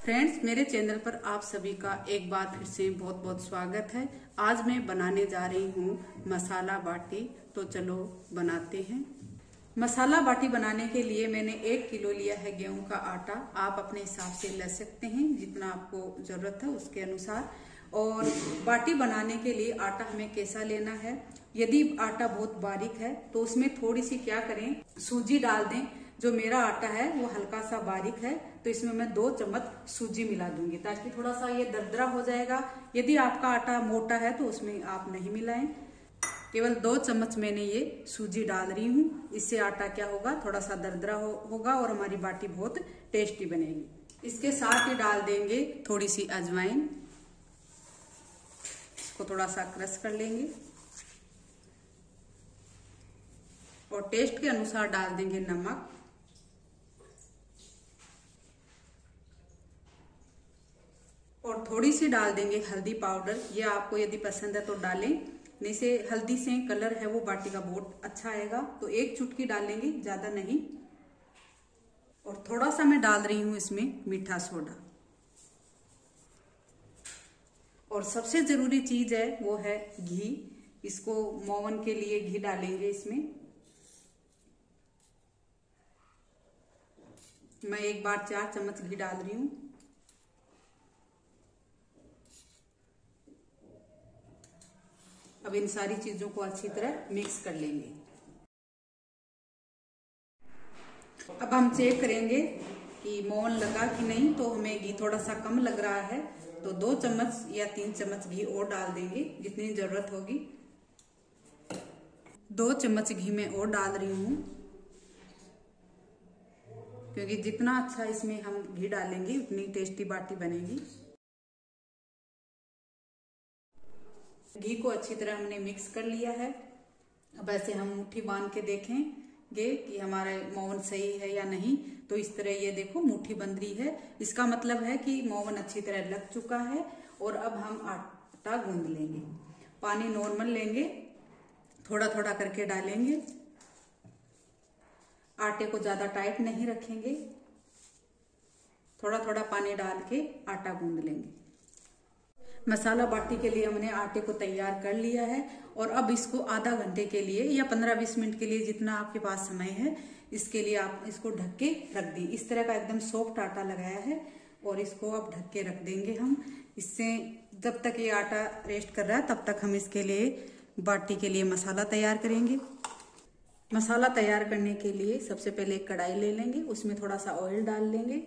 Friends, मेरे channel पर आप सभी का एक बार फिर से बहुत बहुत स्वागत है। आज मैं बनाने जा रही हूँ मसाला बाटी। तो चलो बनाते हैं। मसाला बाटी बनाने के लिए मैंने 1 किलो लिया है गेहूं का आटा। आप अपने हिसाब से ले सकते हैं, जितना आपको जरूरत है उसके अनुसार। और बाटी बनाने के लिए आटा हमें कैसा लेना है, यदि आटा बहुत बारीक है तो उसमें थोड़ी सी क्या करें, सूजी डाल दें। जो मेरा आटा है वो हल्का सा बारीक है, तो इसमें मैं 2 चम्मच सूजी मिला दूंगी ताकि थोड़ा सा ये दरदरा हो जाएगा। यदि आपका आटा मोटा है तो उसमें आप नहीं मिलाएं। केवल 2 चम्मच मैंने ये सूजी डाल रही हूँ। इससे आटा क्या होगा, थोड़ा सा दरदरा होगा और हमारी बाटी बहुत टेस्टी बनेगी। इसके साथ ही डाल देंगे थोड़ी सी अजवाइन। इसको थोड़ा सा क्रश कर लेंगे और टेस्ट के अनुसार डाल देंगे नमक। और थोड़ी सी डाल देंगे हल्दी पाउडर। ये आपको यदि पसंद है तो डालें, नहीं से हल्दी से कलर है वो बाटी का बहुत अच्छा आएगा। तो 1 चुटकी डालेंगे, ज्यादा नहीं। और थोड़ा सा मैं डाल रही हूं इसमें मीठा सोडा। और सबसे जरूरी चीज है वो है घी। इसको मोवन के लिए घी डालेंगे इसमें। मैं एक बार 4 चम्मच घी डाल रही हूं। अब इन सारी चीजों को अच्छी तरह मिक्स कर लेंगे। अब हम चेक करेंगे कि मोवन लगा कि नहीं। तो हमें घी थोड़ा सा कम लग रहा है, तो 2 चम्मच या 3 चम्मच घी और डाल देंगे, जितनी जरूरत होगी। 2 चम्मच घी में और डाल रही हूं, क्योंकि जितना अच्छा इसमें हम घी डालेंगे उतनी टेस्टी बाटी बनेगी। घी को अच्छी तरह हमने मिक्स कर लिया है। अब ऐसे हम मुट्ठी बांध के देखेंगे कि हमारा मोवन सही है या नहीं। तो इस तरह ये देखो मुट्ठी बंध रही है, इसका मतलब है कि मोवन अच्छी तरह लग चुका है। और अब हम आटा गूंद लेंगे। पानी नॉर्मल लेंगे, थोड़ा थोड़ा करके डालेंगे। आटे को ज्यादा टाइट नहीं रखेंगे, थोड़ा थोड़ा पानी डाल के आटा गूंद लेंगे। मसाला बाटी के लिए हमने आटे को तैयार कर लिया है। और अब इसको आधा घंटे के लिए या 15-20 मिनट के लिए, जितना आपके पास समय है, इसके लिए आप इसको ढक के रख दी। इस तरह का एकदम सॉफ्ट आटा लगाया है और इसको अब ढक के रख देंगे हम। इससे जब तक ये आटा रेस्ट कर रहा है तब तक हम इसके लिए बाटी के लिए मसाला तैयार करेंगे। मसाला तैयार करने के लिए सबसे पहले एक कढ़ाई ले लेंगे, उसमें थोड़ा सा ऑयल डाल लेंगे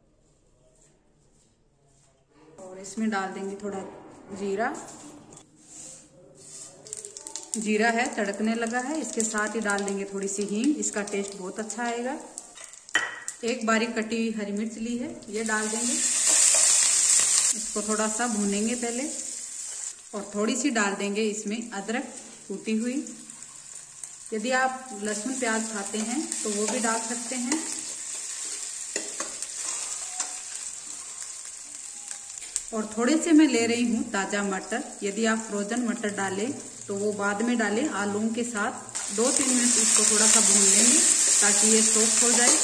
और इसमें डाल देंगे थोड़ा जीरा। जीरा है तड़कने लगा है, इसके साथ ही डाल देंगे थोड़ी सी हींग। इसका टेस्ट बहुत अच्छा आएगा। एक बारीक कटी हुई हरी मिर्च ली है, ये डाल देंगे। इसको थोड़ा सा भूनेंगे पहले। और थोड़ी सी डाल देंगे इसमें अदरक कूटी हुई। यदि आप लहसुन प्याज खाते हैं तो वो भी डाल सकते हैं। और थोड़े से मैं ले रही हूँ ताजा मटर। यदि आप फ्रोजन मटर डालें तो वो बाद में डालें आलूओं के साथ। 2-3 मिनट इसको थोड़ा सा भून लेंगे ताकि ये सॉफ्ट हो जाए।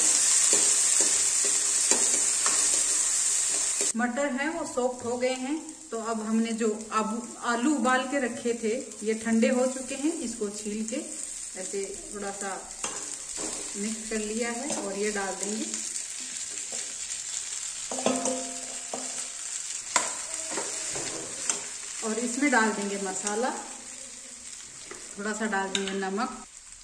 मटर है वो सॉफ्ट हो गए हैं। तो अब हमने जो आलू उबाल के रखे थे ये ठंडे हो चुके हैं। इसको छील के ऐसे थोड़ा सा मिक्स कर लिया है और ये डाल देंगे। और इसमें डाल देंगे मसाला, थोड़ा सा डाल देंगे नमक।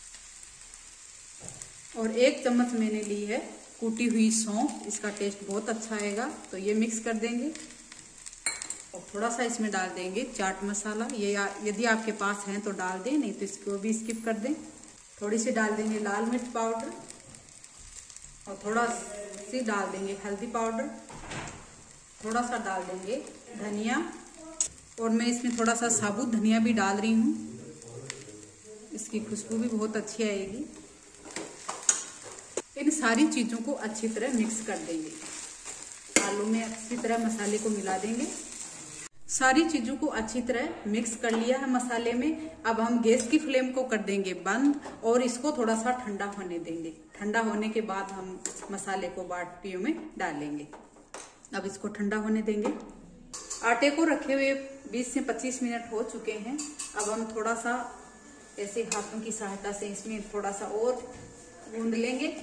और 1 चम्मच मैंने ली है कूटी हुई सौंफ, इसका टेस्ट बहुत अच्छा आएगा। तो ये मिक्स कर देंगे। और थोड़ा सा इसमें डाल देंगे चाट मसाला। ये यदि आपके पास है तो डाल दें, नहीं तो इसको भी स्किप कर दें। थोड़ी सी डाल देंगे लाल मिर्च पाउडर और थोड़ा सी डाल देंगे हल्दी पाउडर। थोड़ा सा डाल देंगे धनिया। और मैं इसमें थोड़ा सा साबुत धनिया भी डाल रही हूँ, इसकी खुशबू भी बहुत अच्छी आएगी। इन सारी चीजों को अच्छी तरह मिक्स कर देंगे। आलू में अच्छी तरह मसाले को मिला देंगे। सारी चीजों को अच्छी तरह मिक्स कर लिया है मसाले में। अब हम गैस की फ्लेम को कर देंगे बंद और इसको थोड़ा सा ठंडा होने देंगे। ठंडा होने के बाद हम मसाले को बाटियों में डालेंगे। अब इसको ठंडा होने देंगे। आटे को रखे हुए 20 से 25 मिनट हो चुके हैं। अब हम थोड़ा सा ऐसे हाथों की सहायता से इसमें थोड़ा सा और गूंद लेंगे।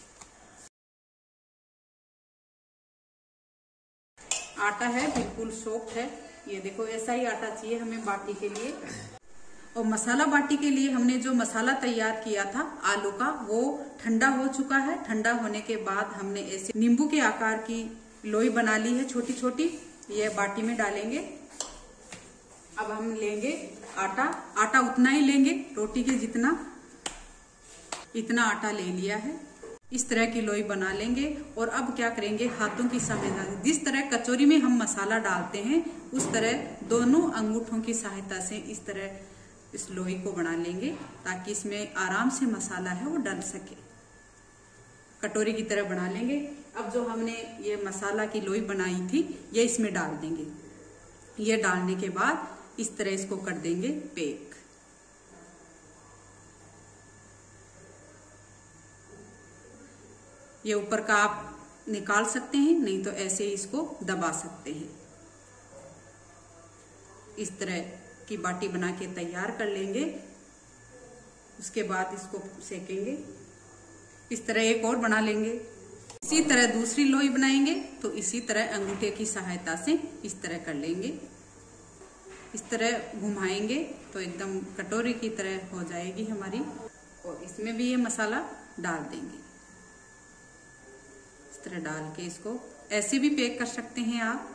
आटा है बिल्कुल सॉफ्ट है, ये देखो ऐसा ही आटा चाहिए हमें बाटी के लिए। और मसाला बाटी के लिए हमने जो मसाला तैयार किया था आलू का, वो ठंडा हो चुका है। ठंडा होने के बाद हमने ऐसे नींबू के आकार की लोई बना ली है छोटी छोटी, ये बाटी में डालेंगे। अब हम लेंगे आटा, आटा उतना ही लेंगे रोटी के जितना, इतना आटा ले लिया है। इस तरह की लोई बना लेंगे और अब क्या करेंगे, हाथों की सहायता से जिस तरह कचौरी में हम मसाला डालते हैं उस तरह दोनों अंगूठों की सहायता से इस तरह इस लोई को बना लेंगे, ताकि इसमें आराम से मसाला है वो डल सके। कटोरी की तरह बना लेंगे। अब जो हमने ये मसाला की लोई बनाई थी ये इसमें डाल देंगे। ये डालने के बाद इस तरह इसको कर देंगे पैक। ये ऊपर का आप निकाल सकते हैं, नहीं तो ऐसे ही इसको दबा सकते हैं। इस तरह की बाटी बना के तैयार कर लेंगे। उसके बाद इसको सेकेंगे। इस तरह एक और बना लेंगे। इसी तरह दूसरी लोई बनाएंगे तो इसी तरह अंगूठे की सहायता से इस तरह कर लेंगे। इस तरह घुमाएंगे तो एकदम कटोरी की तरह हो जाएगी हमारी। और इसमें भी ये मसाला डाल देंगे। इस तरह डाल के इसको ऐसे भी पैक कर सकते हैं आप।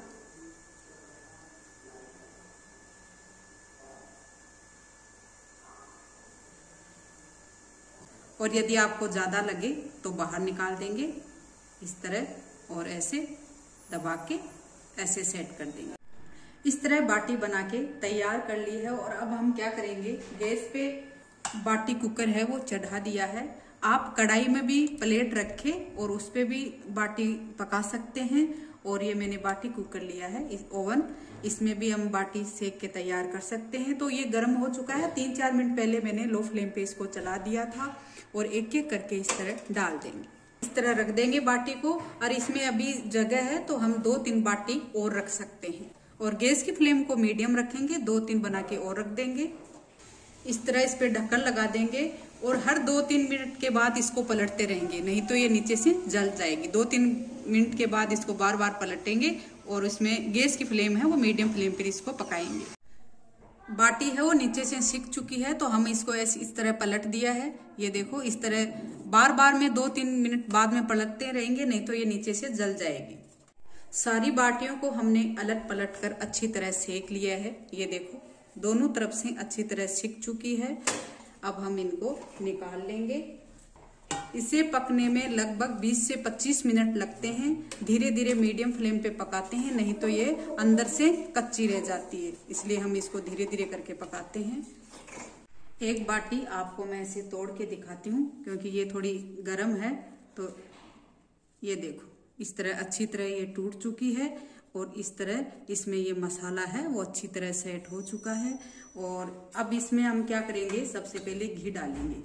और यदि आपको ज्यादा लगे तो बाहर निकाल देंगे इस तरह, और ऐसे दबा के ऐसे सेट कर देंगे। इस तरह बाटी बना के तैयार कर ली है। और अब हम क्या करेंगे, गैस पे बाटी कुकर है वो चढ़ा दिया है। आप कढ़ाई में भी प्लेट रखे और उस पे भी बाटी पका सकते हैं। और ये मैंने बाटी कुकर लिया है, इस ओवन, इसमें भी हम बाटी सेक के तैयार कर सकते हैं। तो ये गर्म हो चुका है। 3-4 मिनट पहले मैंने लो फ्लेम पे इसको चला दिया था। और एक एक करके इस तरह डाल देंगे। इस तरह रख देंगे बाटी को। और इसमें अभी जगह है तो हम 2-3 बाटी और रख सकते हैं। और गैस की फ्लेम को मीडियम रखेंगे, 2-3 बना के और रख देंगे। इस तरह इस पे ढक्कन लगा देंगे और हर 2-3 मिनट के बाद इसको पलटते रहेंगे, नहीं तो ये नीचे से जल जाएगी। 2-3 मिनट के बाद इसको बार बार पलटेंगे और इसमें गैस की फ्लेम है वो मीडियम फ्लेम पर इसको पकाएंगे। बाटी है वो नीचे से सिक चुकी है तो हम इसको ऐसे इस तरह पलट दिया है। ये देखो इस तरह बार बार में 2-3 मिनट बाद में पलटते रहेंगे, नहीं तो ये नीचे से जल जाएगी। सारी बाटियों को हमने अलट पलट कर अच्छी तरह सेक लिया है। ये देखो दोनों तरफ से अच्छी तरह सिक चुकी है। अब हम इनको निकाल लेंगे। इसे पकने में लगभग 20 से 25 मिनट लगते हैं। धीरे धीरे मीडियम फ्लेम पे पकाते हैं, नहीं तो ये अंदर से कच्ची रह जाती है, इसलिए हम इसको धीरे धीरे करके पकाते हैं। एक बाटी आपको मैं इसे तोड़ के दिखाती हूँ क्योंकि ये थोड़ी गर्म है। तो ये देखो इस तरह अच्छी तरह ये टूट चुकी है और इस तरह इसमें ये मसाला है वो अच्छी तरह सेट हो चुका है। और अब इसमें हम क्या करेंगे, सबसे पहले घी डालेंगे।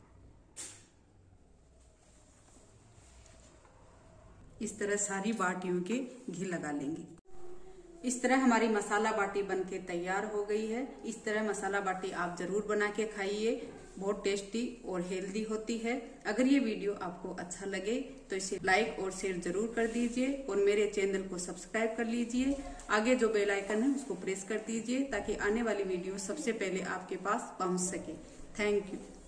इस तरह सारी बाटियों के घी लगा लेंगे। इस तरह हमारी मसाला बाटी बनके तैयार हो गई है। इस तरह मसाला बाटी आप जरूर बना के खाइए, बहुत टेस्टी और हेल्दी होती है। अगर ये वीडियो आपको अच्छा लगे तो इसे लाइक और शेयर जरूर कर दीजिए और मेरे चैनल को सब्सक्राइब कर लीजिए। आगे जो बेल आइकन है उसको प्रेस कर दीजिए ताकि आने वाली वीडियो सबसे पहले आपके पास पहुंच सके। Thank you.